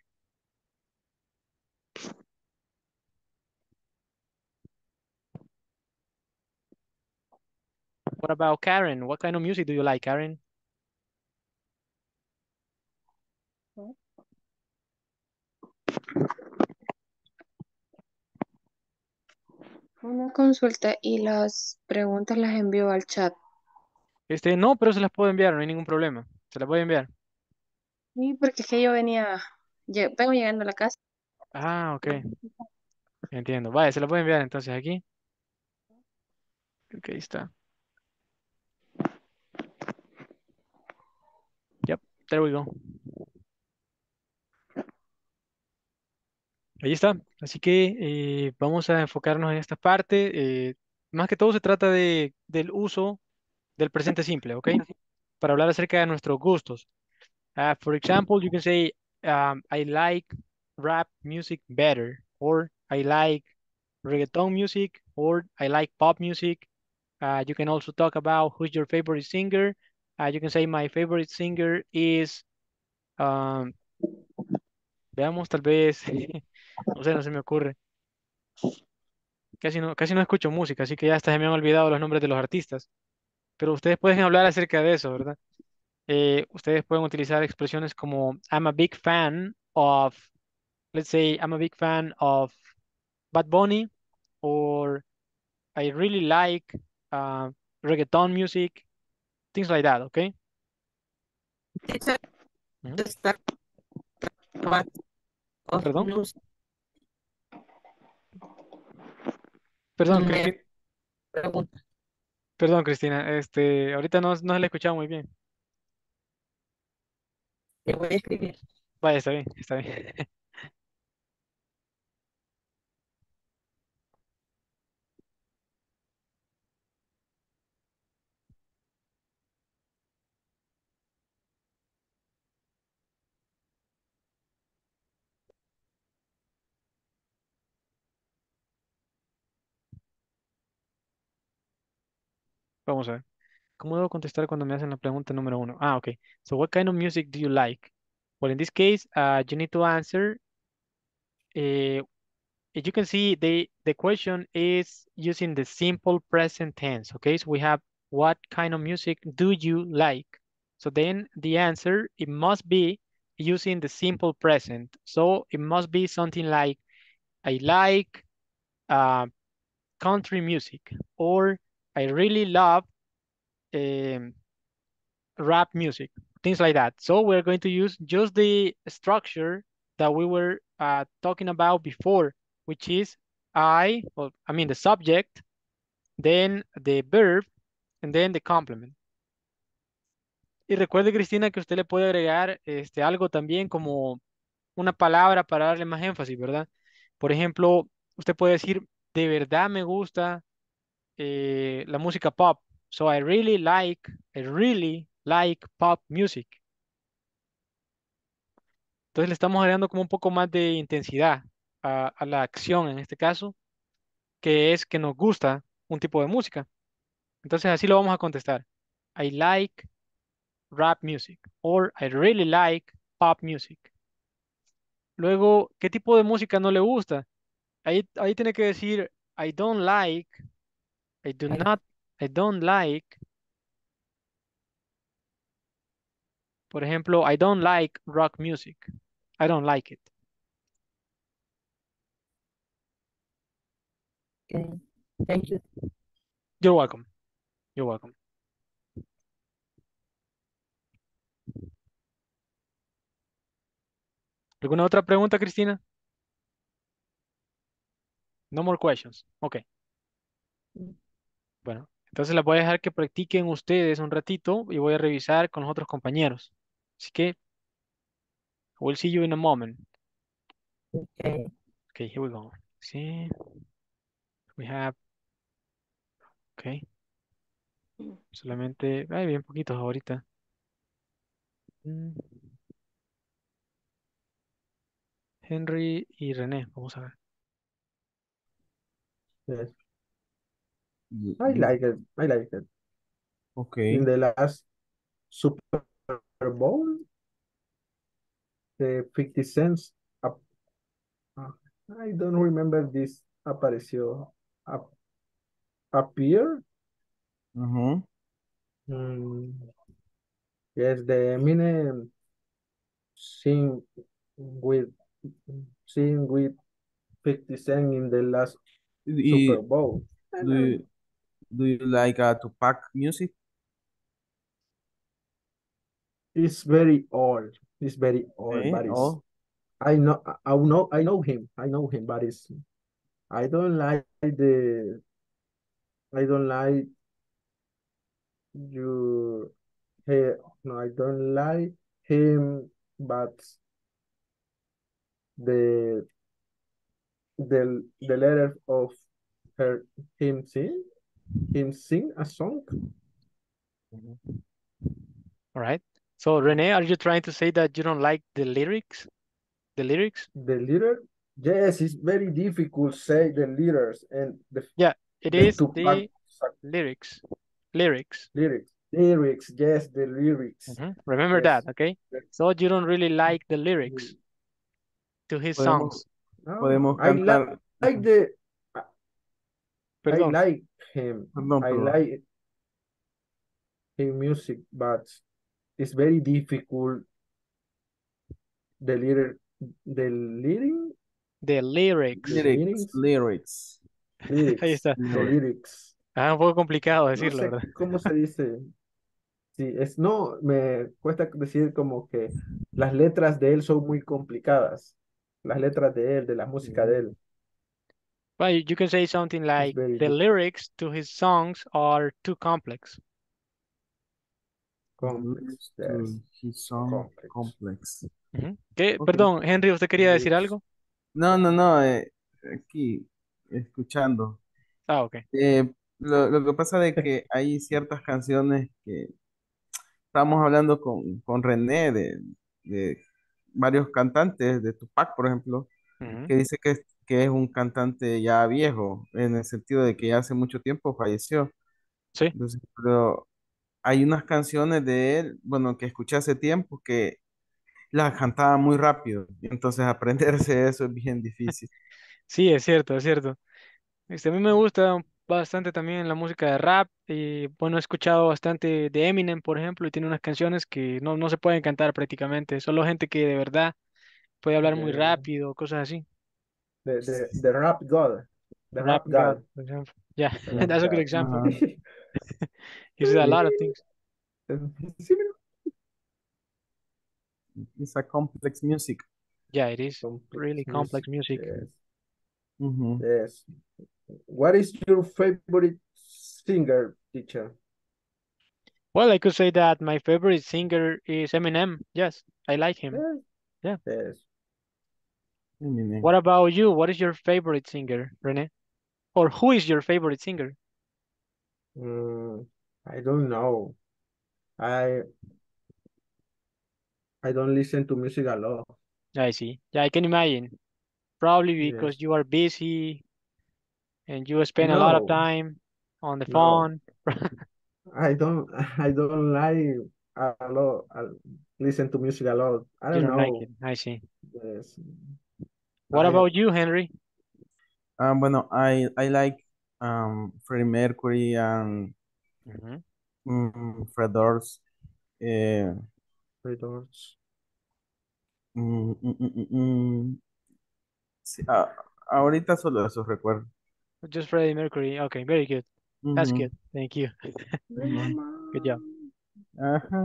What about Karen? What kind of music do you like, Karen? Una consulta y las preguntas las envío al chat. No, pero se las puedo enviar, no hay ningún problema. Se las voy a enviar. Sí, porque es que yo vengo llegando a la casa. Ah, ok. Entiendo. Vale, se las voy a enviar entonces aquí. Ok, ahí está. Yep, there we go. Ahí está. Así que vamos a enfocarnos en esta parte. Más que todo se trata del uso del presente simple, ¿ok? Para hablar acerca de nuestros gustos. For example, you can say, I like rap music better, or I like reggaeton music, or I like pop music. You can also talk about who's your favorite singer. You can say my favorite singer is, um, veamos, tal vez, no sé, no se me ocurre. Casi no escucho música, así que ya hasta se me han olvidado los nombres de los artistas. Pero ustedes pueden hablar acerca de eso, ¿verdad? Ustedes pueden utilizar expresiones como I'm a big fan of, let's say, I'm a big fan of Bad Bunny, or I really like uh, reggaeton music, things like that, okay? Teacher, Ujú. start what of Perdón, news perdón, me Cristina, pregunta. perdón, Cristina, ahorita no se la he escuchado muy bien. Te voy a escribir. Vaya, está bien, está bien. Vamos a ver. ¿Cómo debo contestar cuando me hacen la pregunta número uno? Ah, okay. So what kind of music do you like? Well, in this case, you need to answer. As you can see, the question is using the simple present tense. Okay, so we have what kind of music do you like? So then the answer, it must be using the simple present. So it must be something like I like uh, country music, or I really love um, rap music, things like that. So we're going to use just the structure that we were talking about before, which is well, I mean the subject, then the verb, and then the complement. Y recuerde, Cristina, que usted le puede agregar algo también como una palabra para darle más énfasis, ¿verdad? Por ejemplo, usted puede decir, de verdad me gusta la música pop. So I really like pop music. Entonces le estamos agregando como un poco más de intensidad a la acción en este caso, que es que nos gusta un tipo de música. Entonces así lo vamos a contestar. I like rap music or I really like pop music. Luego, ¿qué tipo de música no le gusta? Ahí tiene que decir I don't like, I do not, I don't like. Por ejemplo, I don't like rock music. I don't like it. Okay. Thank you. You're welcome. You're welcome. ¿Alguna otra pregunta, Cristina? No more questions. Ok. Bueno, entonces las voy a dejar que practiquen ustedes un ratito y voy a revisar con los otros compañeros. Así que, we'll see you in a moment. Okay. Okay, here we go. See, we have, okay. Solamente, hay bien poquitos ahorita. Mm, Henry y René, vamos a ver. Yes. You, I you, like it. I like it. okay. In the last Super Bowl, the 50 cents, up, uh, I don't remember this apareció, up, appear. Uh-huh. Mm, yes, the Eminem sing with sing with 50 Cent in the last Super Y, Bowl. do you do you like Tupac music? It's very old. It's very old, Okay. but it's Oh, I know him. I know him, but it's I don't like the I don't like you he no I don't like him, but the the letter of her him sing a song. All right. So René, are you trying to say that you don't like the lyrics? The lyrics? The letter, yes, it's very difficult say the letters and Yeah, it the is Tupac the lyrics. Lyrics. lyrics, yes, the lyrics, Remember yes. that, okay? So you don't really like the lyrics to his podemos songs. No, podemos I cantar. like the I Perdón. like him. Perdón, I perdón. like his music, but it's very difficult. The lyric, the lyric, The lyrics. Lyrics, lyrics, Ahí lyrics, está. the lyrics. Ah, un poco complicado No decirlo, sé ¿verdad? cómo se dice. Sí, no, me cuesta decir como que las letras de él son muy complicadas. Las letras de él, de la música de él, Well, you can say something es like very the lyrics to his songs are too complex. complex. Yes, his song complex. complex. ¿Qué? Ok. Perdón, Henry, ¿usted quería decir algo? No, aquí, escuchando. Ah, ok. Lo que pasa de que hay ciertas canciones que estábamos hablando con René de varios cantantes, de Tupac, por ejemplo, Ujú. que dice que es un cantante ya viejo, en el sentido de que ya hace mucho tiempo falleció. Sí. Entonces, pero hay unas canciones de él, bueno, que escuché hace tiempo que las cantaba muy rápido, entonces aprenderse eso es bien difícil. Sí, es cierto, es cierto. A mí me gusta bastante también la música de rap y bueno, he escuchado bastante de Eminem, por ejemplo, y tiene unas canciones que no se pueden cantar prácticamente, solo gente que de verdad puede hablar muy De, rápido, cosas así. the Rap God. The Rap Rap God, God. for example. Yeah, The Rap that's a good God. example. Ajá. He said a lot of things. Sí, It's a complex music. Yeah, it is complex really music. complex music. Yes. Ujú. Yes. What is your favorite singer, teacher? Well, I could say that my favorite singer is Eminem. Yes, I like him. Yes. Yeah. Yes. Eminem. What about you? What is your favorite singer, Rene? Or who is your favorite singer? Mm, I don't know. I I don't listen to music a lot. I see. Yeah, I can imagine. Probably because Yes. you are busy and you spend a lot of No, time on the no. phone. I don't I don't like a lot. Listen to music a lot. I You don't don't like know. it. I see. Yes. What I about you, Henry? Bueno, I like Freddie Mercury and Mhm. Fred Durst. Eh, Retorts. mm, mm, mm, mm, mm. Sí, ahorita solo eso recuerdo. Just Freddie Mercury. Okay, very good. That's Ujú, good. Thank you. ujú. Good job. Ajá.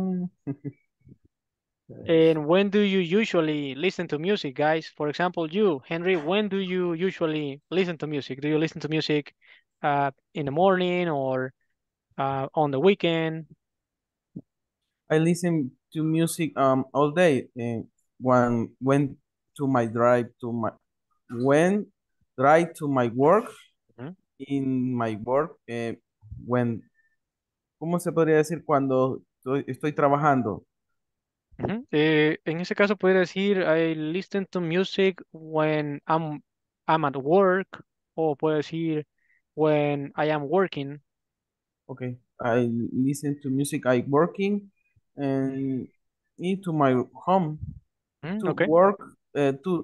Yes. And when do you usually listen to music, guys? For example, you, Henry, when do you usually listen to music? Do you listen to music in the morning or on the weekend? I listen to music all day. When to my drive to my when drive to my work Ujú, in my work when ¿cómo se podría decir cuando estoy trabajando? ujú. En ese caso podría decir I listen to music when I'm at work o puedo decir when I am working. Okay, I listen to music I working and into my home to Okay. work to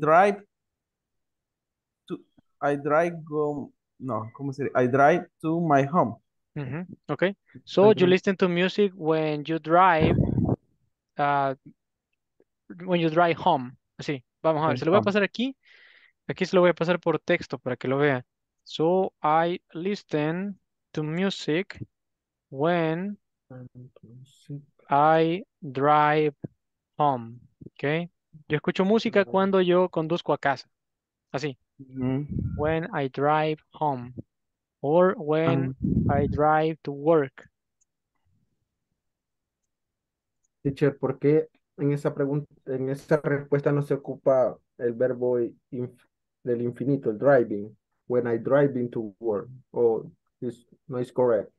to I drive go no, ¿cómo se dice? I drive to my home. Okay. I So you drive listen to music uh, when you drive home. Así. Vamos a ver. Se lo voy a home. pasar aquí. Aquí se lo voy a pasar por texto para que lo vea. So I listen to music when I drive home. Okay. Yo escucho música cuando yo conduzco a casa. Así. Ujú. When I drive home. Or when Ah, I drive to work. Teacher, ¿por qué en esa pregunta, en esa respuesta no se ocupa el verbo del infinito, el driving? When I driving to work. O no es correct.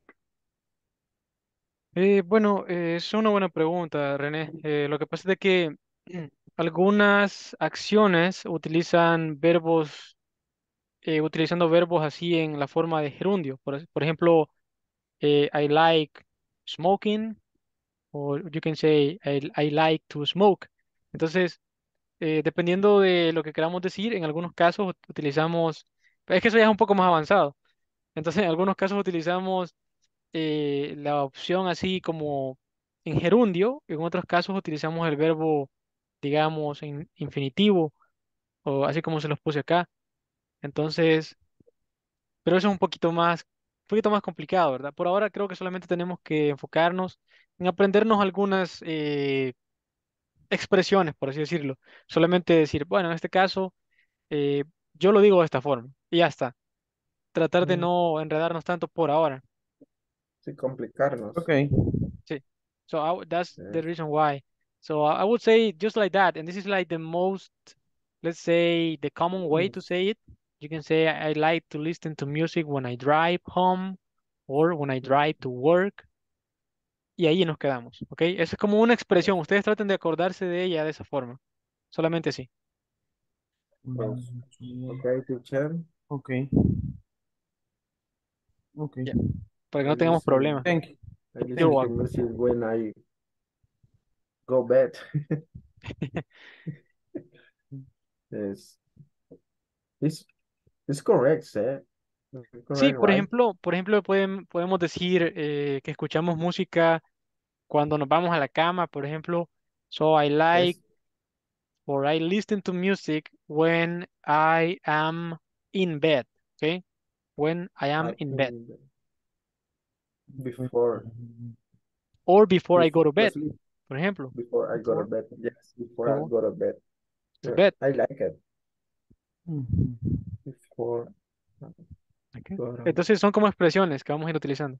Bueno, es una buena pregunta, René. Lo que pasa es de que algunas acciones utilizan verbos, utilizando verbos así en la forma de gerundio. Por ejemplo, I like smoking, o you can say I like to smoke. Entonces, dependiendo de lo que queramos decir, en algunos casos utilizamos, es que eso ya es un poco más avanzado. Entonces, en algunos casos utilizamos la opción así como en gerundio, en otros casos utilizamos el verbo, digamos, en infinitivo, o así como se los puse acá. Entonces, pero eso es un poquito más complicado, ¿verdad? Por ahora creo que solamente tenemos que enfocarnos en aprendernos algunas expresiones, por así decirlo. Solamente decir, bueno, en este caso, eh, yo lo digo de esta forma, y ya está. Tratar de Mm, no enredarnos tanto por ahora. Sin complicarnos. okay. Sí. So that's the Yes. reason why. So I would say just like that, and this is like the most, let's say, the common way to say it. You can say I like to listen to music when I drive home or when I drive to work. Y ahí nos quedamos, ¿ok? Eso es como una expresión. Ustedes traten de acordarse de ella de esa forma. Solamente así. Yes. Mm, Okay, teacher. okay. Okay. Ya. Para que I no tengamos listen, problemas. Thank you. I You're listen to welcome. music when I go bed. Yes. It's, it's correct, sir. Sí, Correct, right? por ejemplo, podemos decir que escuchamos música cuando nos vamos a la cama, por ejemplo. So I like Yes. or I listen to music when I am in bed. Okay? When I am I in bed. in before Or before I go before to to bed, sleep, por ejemplo. before I go to Before bed. Yes, before I go go to bed. to Yeah, bed. I like it. Ujú. Before I Okay. go to Entonces son como expresiones que vamos a ir utilizando.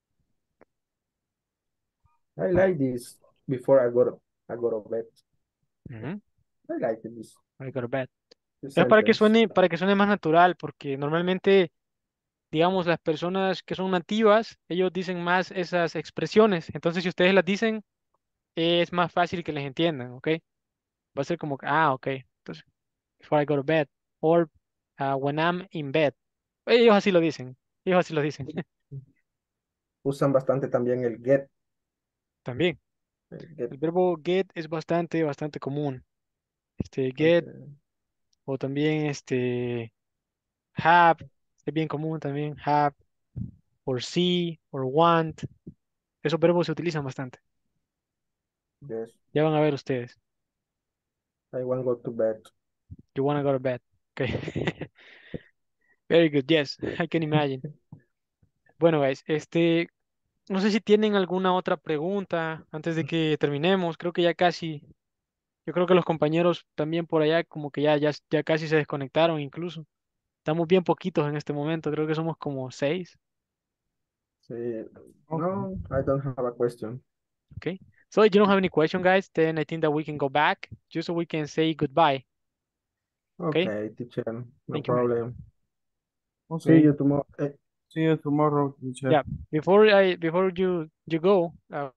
I like this before I go to bed. Ujú. I like this, I go to bed. this Es sentence. para que suene más natural, porque normalmente, digamos, las personas que son nativas, ellos dicen más esas expresiones. Entonces, si ustedes las dicen, es más fácil que les entiendan, ¿ok? Va a ser como, ok. Entonces, before I go to bed, or when I'm in bed. Ellos así lo dicen. Ellos así lo dicen. Usan bastante también el get. También. El get. El verbo get es bastante común. Get, Bastante- o también have, es bien común también. Have, or see, or want. Esos verbos se utilizan bastante. Yes, Ya van a ver ustedes. I want to go to bed. You wanna go to bed. Okay. Very good. Yes, I can imagine. Bueno, guys, no sé si tienen alguna otra pregunta antes de que terminemos. Creo que ya casi, yo creo que los compañeros también por allá como que ya casi se desconectaron incluso. Estamos bien poquitos en este momento. Creo que somos como 6. Sí. Ok. No, I don't have a question. Okay. So if you don't have any question, guys, then I think that we can go back just so we can say goodbye. Okay. Okay, teacher, no Thank you, man. problem. Ok. See you tomorrow. See you tomorrow, teacher. Yeah. Before you go,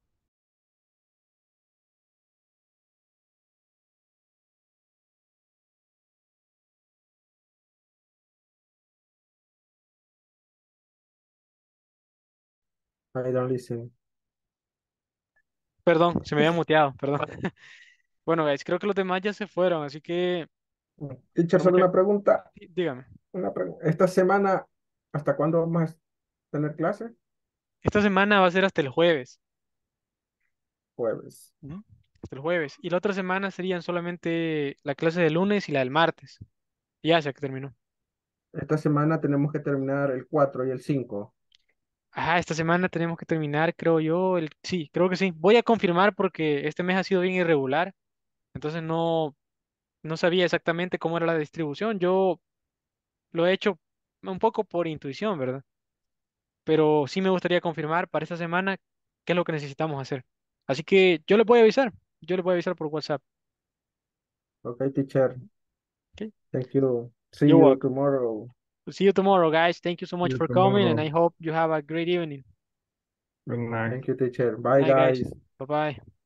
I don't listen. perdón, se me había muteado, perdón. Bueno, guys, creo que los demás ya se fueron, así que Teacher, por solo mucho, una pregunta. sí, dígame. Esta semana, ¿hasta cuándo vamos a tener clase? Esta semana va a ser hasta el jueves. Jueves. Ujú. Hasta el jueves. Y la otra semana serían solamente la clase del lunes y la del martes. Y ya se terminó. Esta semana tenemos que terminar el 4 y el 5. Esta semana tenemos que terminar, creo yo, sí, creo que sí. Voy a confirmar porque este mes ha sido bien irregular, entonces no sabía exactamente cómo era la distribución. Yo lo he hecho un poco por intuición, ¿verdad? Pero sí me gustaría confirmar para esta semana qué es lo que necesitamos hacer. Así que yo les voy a avisar por WhatsApp. Okay, teacher. Okay. Thank you. See You're you welcome. tomorrow. See you tomorrow, guys. Thank you so See much you for coming, and tomorrow. I hope you have a great evening. Good night. Thank you, teacher. Good Bye, night, guys. guys. Bye bye.